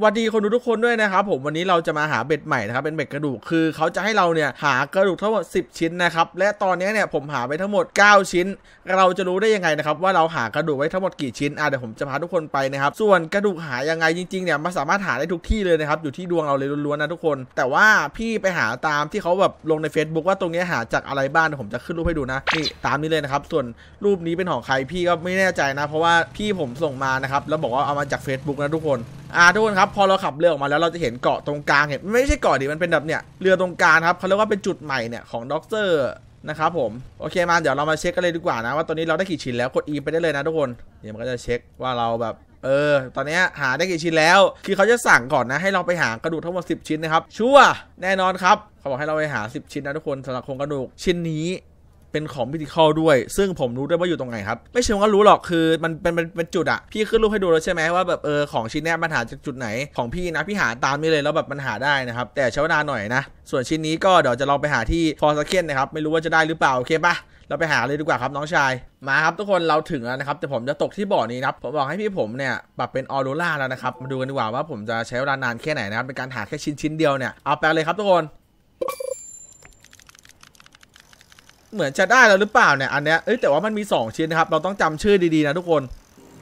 วัสดีคนดูทุกคนด้วยนะครับผมวันนี้เราจะมาหาเบ็ดใหม่นะครับเป็นเบ็ดกระดูกคือเขาจะให้เราเนี่ยหากระดูกทั้งหมด10ชิ้นนะครับและตอนนี้เนี่ยผมหาไปทั้งหมด9ชิ้นเราจะรู้ได้ยังไงนะครับว่าเราหากระดูกไว้ทั้งหมดกี่ชิ้นเดี๋ยวผมจะพาทุกคนไปนะครับส่วนกระดูกหายังไงจริงๆเนี่ยมันสามารถหาได้ทุกที่เลยนะครับอยู่ที่ดวงเราเลยล้วนๆนะทุกคนแต่ว่าพี่ไปหาตามที่เขาแบบลงใน Facebook ว่าตรงนี้หาจากอะไรบ้างผมจะขึ้นรูปให้ดูนะนี่ตามนี้เลยนะครับส่วนรูปนี้เป็นของใครพี่ก็ไม่แน่ใจนะเพราะว่าพี่ผมส่งมานะครับแล้วบอกว่าเอามาจาก Facebook นะทุกคนทุกคนครับพอเราขับเรือออกมาแล้วเราจะเห็นเกาะตรงกลางเห็นไม่ใช่เกาะดิมันเป็นแบบเนี่ยเรือตรงกลางครับเขาเรียกว่าเป็นจุดใหม่เนี่ยของด็อกเตอร์นะครับผมโอเคมาเดี๋ยวเรามาเช็คกันเลยดีกว่านะว่าตอนนี้เราได้กี่ชิ้นแล้วกด E ไปได้เลยนะทุกคนเดี๋ยวมันก็จะเช็คว่าเราแบบตอนนี้หาได้กี่ชิ้นแล้วคือเขาจะสั่งก่อนนะให้เราไปหากระดูกทั้งหมด10ชิ้นนะครับชัวร์แน่นอนครับเขาบอกให้เราไปหา10ชิ้นนะทุกคนสำหรับโครงกระดูกชิ้นนี้เป็นของพิธีคอลด้วยซึ่งผมรู้ได้ว่าอยู่ตรงไหนครับไม่เชิงว่ารู้หรอกคือมันเป็นจุดอะพี่ขึ้นรูปให้ดูแล้วใช่ไหมว่าแบบของชิ้นนี้มันหาจากจุดไหนของพี่นะพี่หาตามนี้เลยแล้วแบบมันหาได้นะครับแต่ใช้เวลาหน่อยนะส่วนชิ้นนี้ก็เดี๋ยวจะลองไปหาที่ฟอร์สเคนนะครับไม่รู้ว่าจะได้หรือเปล่าโอเคปะเราไปหาเลยดีกว่าครับน้องชายมาครับทุกคนเราถึงแล้วนะครับแต่ผมจะตกที่บ่อนี้นะครับผมบอกให้พี่ผมเนี่ยปรับเป็นออโรราแล้วนะครับมาดูกันดีกว่าว่าผมจะใช้เวลานานแค่ไหนนะครับเป็นการหาแค่ชิ้นเดียวเนี่ยเอาไปเลยครับทุกคนเหมือนจะได้แล้วหรือเปล่าเนี่ยอันเนี้ยแต่ว่ามันมี2ชิ้นนะครับเราต้องจำชื่อดีๆนะทุกคน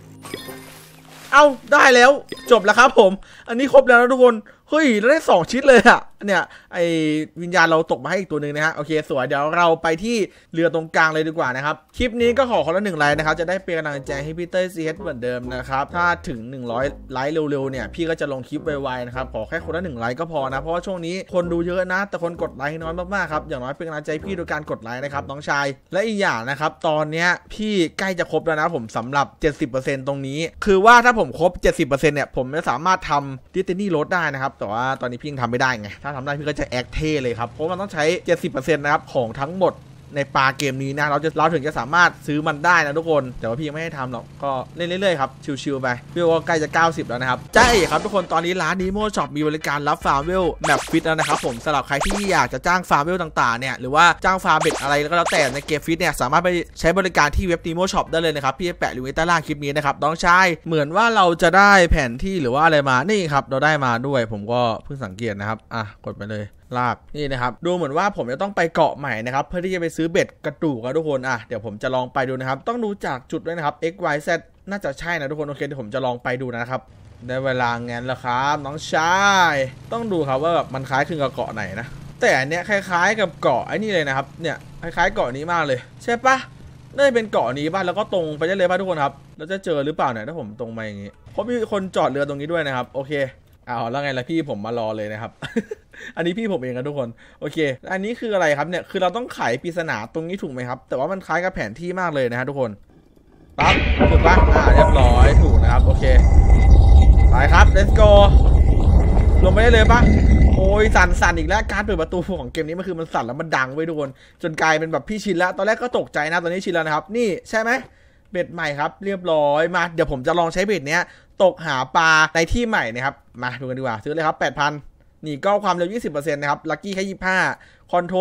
ได้แล้วจบแล้วครับผมอันนี้ครบแล้วนะทุกคนเฮ้ยเราได้2ชิ้นเลยอะเนี่ยไอวิญญาณเราตกมาให้อีกตัวหนึ่งนะฮะโอเคสวยเดี๋ยวเราไปที่เรือตรงกลางเลยดีกว่านะครับคลิปนี้ก็ขอคนละ1ไลค์นะครับจะได้เป็นกำลังใจให้พี่เต้ยซีเอสเหมือนเดิมนะครับถ้าถึง100ไลค์เร็วๆเนี่ยพี่ก็จะลงคลิปไวๆนะครับขอแค่คนละ1ไลค์ก็พอนะเพราะว่าช่วงนี้คนดูเยอะนะแต่คนกดไลค์น้อยมากๆครับอย่างน้อยเป็นกำลังใจพี่โดยการกดไลค์นะครับน้องชายและอีกอย่างนะครับตอนนี้พี่ใกล้จะครบแล้วนะผมสำหรับ 70% ตรงนี้คือว่าถ้าผมครบ 70% เนี่ยผมจะสามารถทำดิสตินีรถได้นะครับแต่ว่าตอนนี้พี่ยังทำไม่ได้ไงถ้าทำได้พี่ก็จะแอคเท่เลยครับเพราะมันต้องใช้ 70% นะครับของทั้งหมดในปลาเกมนี้นะเราถึงจะสามารถซื้อมันได้นะทุกคนแต่ว่าพี่ยังไม่ให้ทำหรอกก็เล่นเรื่อยๆครับชิวๆไปพี่ว่าใกล้จะ90แล้วนะครับใช่ครับทุกคนตอนนี้ร้าน Nemo Shop มีบริการรับฟาร์มเวลแบบฟิตแล้วนะครับผมสำหรับใครที่อยากจะจ้างฟาร์มเวลต่างๆเนี่ยหรือว่าจ้างฟาร์มเบ็ดอะไรก็แล้วแต่ในเกมฟิตเนี่ยสามารถไปใช้บริการที่เว็บ Nemo Shop ได้เลยนะครับพี่แปะลิงก์ไว้ใต้ล่างคลิปนี้นะครับน้องชายเหมือนว่าเราจะได้แผนที่หรือว่าอะไรมานี่ครับเราได้มาด้วยผมก็เพิ่งสังเกตนะครับกดไปเลยลากนี่นะครับดูเหมือนว่าผมจะต้องไปเกาะใหม่นะครับเพื่อที่จะไปซื้อเบ็ดกระดูกนะทุกคนเดี๋ยวผมจะลองไปดูนะครับต้องดูจากจุดด้วยนะครับ x y z น่าจะใช่นะทุกคนโอเคเดี๋ยวผมจะลองไปดูนะครับได้เวลางั้นแล้วครับน้องชายต้องดูครับว่าแบบมันคล้ายคลึงกับเกาะไหนนะแต่อันเนี้ยคล้ายๆกับเกาะไอ้นี่เลยนะครับเนี่ยคล้ายๆเกาะนี้มากเลยใช่ปะน่าจะเป็นเกาะนี้ป่ะแล้วก็ตรงไปได้เลยป่ะทุกคนครับแล้วจะเจอหรือเปล่าเนี่ยถ้าผมตรงมาอย่างงี้เพราะมีคนจอดเรือตรงนี้ด้วยนะครับโอเคแล้วไงล่ะพี่ผมมารอเลยนะครับ อันนี้พี่ผมเองนะทุกคนโอเคอันนี้คืออะไรครับเนี่ยคือเราต้องไขปริศนาตรงนี้ถูกไหมครับแต่ว่ามันคล้ายกับแผนที่มากเลยนะฮะทุกคนปั๊บถูกปะเรียบร้อยถูกนะครับโอเคไปครับ let's go ลงไปได้เลยปะโอ้ยสั่นอีกแล้วการเปิดประตูของเกมนี้มันคือมันสั่นแล้วมันดังไว้ทุกคนจนกลายเป็นแบบพี่ชินแล้วตอนแรกก็ตกใจนะตอนนี้ชินแล้วนะครับนี่ใช่ไหมเบ็ดใหม่ครับเรียบร้อยมาเดี๋ยวผมจะลองใช้เบ็ดเนี้ยตกหาปลาในที่ใหม่นะครับมาดูกันดีกว่าซื้อเลยครับ 8,000 นี่ก็ความเร็ว 20% นะครับลัคกี้แค่25คอนโทร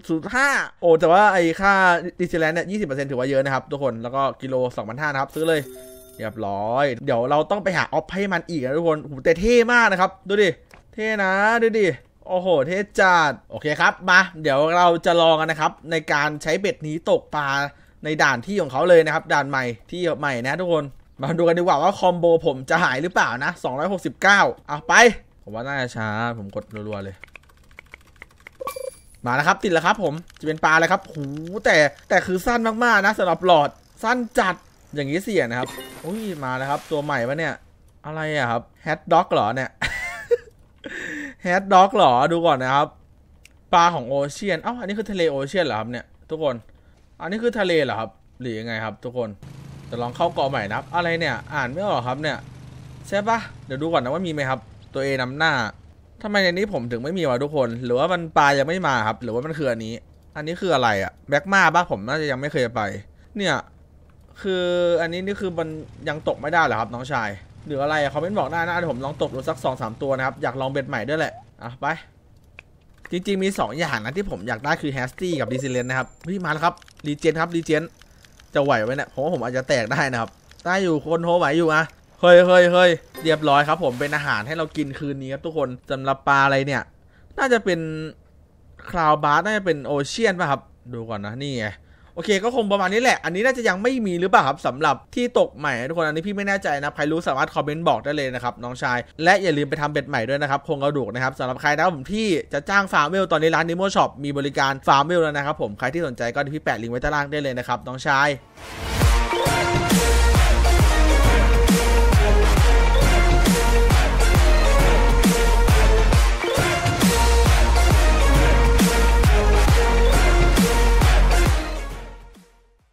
0.05 โอ้แต่ว่าไอ้ค่าดิจิแลนด์เนี่ย 20% ถือว่าเยอะนะครับทุกคนแล้วก็กิโล 2,500 นะครับซื้อเลยเรียบร้อยเดี๋ยวเราต้องไปหาออฟให้มันอีกนะทุกคนแต่เท่มากนะครับดูดิเท่นะดูดิโอ้โหเท่จัดโอเคครับมาเดี๋ยวเราจะลองกันนะครับในการใช้เบ็ดนี้ตกปลาในด่านที่ของเขาเลยนะครับด่านใหม่ที่ใหม่นะทุกคนมาดูกันดีกว่าว่าคอมโบผมจะหายหรือเปล่านะ269ไปผมว่าน่าจะช้าผมกดรัวๆเลยมาแล้วครับติดแล้วครับผมจะเป็นปลาเลยครับหูแต่คือสั้นมากๆนะสำหรับหลอดสั้นจัดอย่างนี้เสี่ยนะครับอุ้ยมาแล้วครับตัวใหม่ปะเนี่ยอะไรอะครับแฮทด็อกเหรอเนี่ย แฮทด็อกเหรอดูก่อนนะครับปลาของโอเชียนอันนี้คือทะเลโอเชียนเหรอครับเนี่ยทุกคนอันนี้คือทะเลเหรอครับหรือยังไงครับทุกคนจะลองเข้าเกาะใหม่นะครับอะไรเนี่ยอ่านไม่ออกครับเนี่ยใช่ปะเดี๋ยวดูก่อนนะว่ามีไหมครับตัว A นำหน้าทำไมในนี้ผมถึงไม่มีวะทุกคนหรือว่ามันปลายังไม่มาครับหรือว่ามันคืออันนี้คืออะไรอะแบ็กมาบ้าผมน่าจะยังไม่เคยไปเนี่ยคืออันนี้นี่คือมันยังตกไม่ได้เหรอครับน้องชายหรืออะไรคอมเมนต์บอกได้นะเดี๋ยวผมลองตกดูสัก 2-3 ตัวนะครับอยากลองเบ็ดใหม่ด้วยแหละไปจริงๆมี2อย่างนะที่ผมอยากได้คือแฮสตี้กับดีซิเลนนะครับมาแล้วครับรีเจนครับรีเจนจะไหวไหมเนี่ยผมว่าผมอาจจะแตกได้นะครับได้อยู่คนโฮไหวอยู่เฮ้ยเรียบร้อยครับผมเป็นอาหารให้เรากินคืนนี้ครับทุกคนสำหรับปลาอะไรเนี่ยน่าจะเป็นคลาวบาร์น่าจะเป็นโอเชียนป่ะครับดูก่อนนะนี่ไงโอเคก็คงประมาณนี้แหละอันนี้น่าจะยังไม่มีหรือเปล่าครับสำหรับที่ตกใหม่ทุกคนอันนี้พี่ไม่แน่ใจนะใครรู้สามารถคอมเมนต์บอกได้เลยนะครับน้องชายและอย่าลืมไปทำเบ็ดใหม่ด้วยนะครับโครงกระดูกนะครับสำหรับใครนะครับผมที่จะจ้างฟาร์มเวลตอนนี้ร้านนิโมช็อปมีบริการฟาร์มเวลแล้วนะครับผมใครที่สนใจก็ที่พี่แปะลิงก์ไว้ใต้ล่างได้เลยนะครับน้องชาย